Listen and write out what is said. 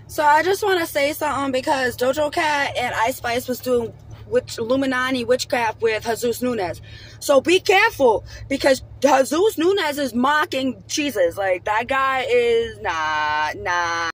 So I just want to say something because Dojo Cat and Ice Spice was doing Illuminati witchcraft with Jesus Nunez. So be careful because Jesus Nunez is mocking Jesus. Like, that guy is nah.